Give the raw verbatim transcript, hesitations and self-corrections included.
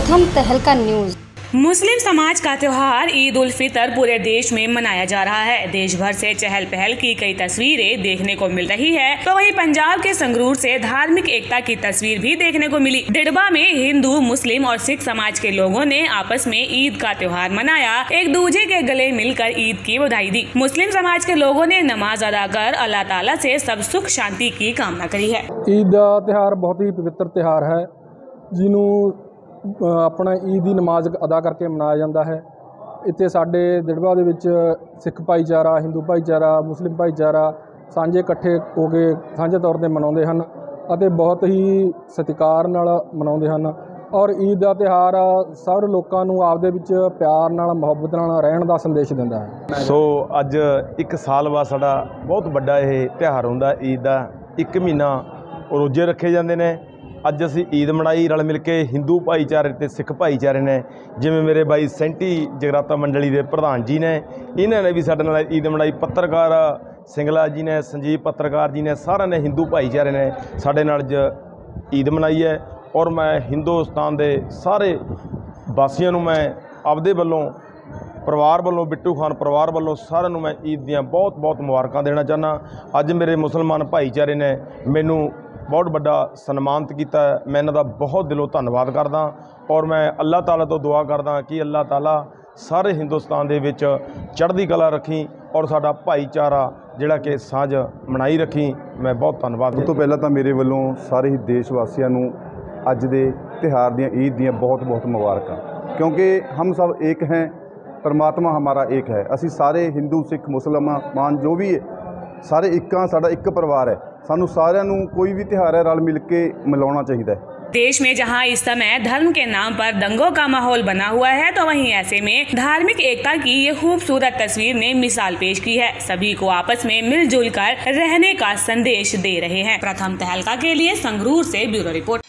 प्रथम तहलका न्यूज। मुस्लिम समाज का त्योहार ईद उल फितर पूरे देश में मनाया जा रहा है। देश भर से चहल पहल की कई तस्वीरें देखने को मिल रही है, तो वहीं पंजाब के संगरूर से धार्मिक एकता की तस्वीर भी देखने को मिली। डिडबा में हिंदू, मुस्लिम और सिख समाज के लोगों ने आपस में ईद का त्योहार मनाया, एक दूजे के गले मिलकर ईद की बधाई दी। मुस्लिम समाज के लोगों ने नमाज अदा कर अल्लाह ताला से सब सुख शांति की कामना करी है। ईद का त्योहार बहुत ही पवित्र त्योहार है, जिन्हों अपना ईद की नमाज अदा करके मनाया जाता है। इत्थे साडे दिड़बा दे विच सिख भाईचारा, हिंदू भाईचारा, मुस्लिम भाईचारा सांझे इकट्ठे हो के सांझे तौर पर मनाउंदे हन अते बहुत ही सत्कार नाल मनाउंदे हन। और ईद का त्यौहार सब लोगों नूं आपदे विच प्यार नाल मुहब्बत नाल रहण दा संदेश दिंदा है। सो अज एक साल बाद साडा बहुत वड्डा ये त्यौहार हुंदा ईद का। एक महीना रोजे रखे जाते हैं। अज असी ईद मनाई रल मिल के हिंदू भाईचारे ते सिख भाईचारे ने, जिवें मेरे बाई सेंटी जगराता मंडली के प्रधान जी ने, इन्होंने भी साडे नाल ईद मनाई। पत्रकार सिंगला जी ने, संजीव पत्रकार जी ने, सारे ने हिंदू भाईचारे ने साडे नाल ईद मनाई है। और मैं हिंदुस्तान के सारे वासियों नूं मैं आपदे वल्लों परिवार वालों, बिट्टू खान परिवार वालों सारिਆਂ ਨੂੰ मैं ईद ਦੀਆਂ बहुत बहुत मुबारकां देना चाहना। अज मेरे मुसलमान भाईचारे ने मैनू बहुत बड़ा सन्मानित किया। मैं इन्हां दा बहुत दिलों धन्नवाद करदा और मैं अल्लाह ताला तो दुआ करदा कि अल्लाह ताला सारे हिंदुस्तान दे विच चढ़दी कला रखी और साडा भाईचारा जिहड़ा कि साझ मनाई रखी। मैं बहुत धन्नवाद। सब तो पहला तो मेरे वालों सारे ही देश वासियों नूं अज दे त्यौहार दियां ईद दियां बहुत बहुत मुबारकां, क्योंकि हम सब एक हैं, परमात्मा हमारा एक है। असी सारे हिंदू, सिख, मुसलमान जो भी है सारे एक हाँ, साडा एक परिवार है। सानू सारिਆਂ ਨੂੰ कोई भी त्यौहार है रल मिल के मिलाना चाहिए है। देश में जहां इस समय धर्म के नाम पर दंगों का माहौल बना हुआ है, तो वहीं ऐसे में धार्मिक एकता की ये खूबसूरत तस्वीर ने मिसाल पेश की है। सभी को आपस में मिलजुल कर रहने का संदेश दे रहे हैं। प्रथम तहलका के लिए संगरूर से ब्यूरो रिपोर्ट।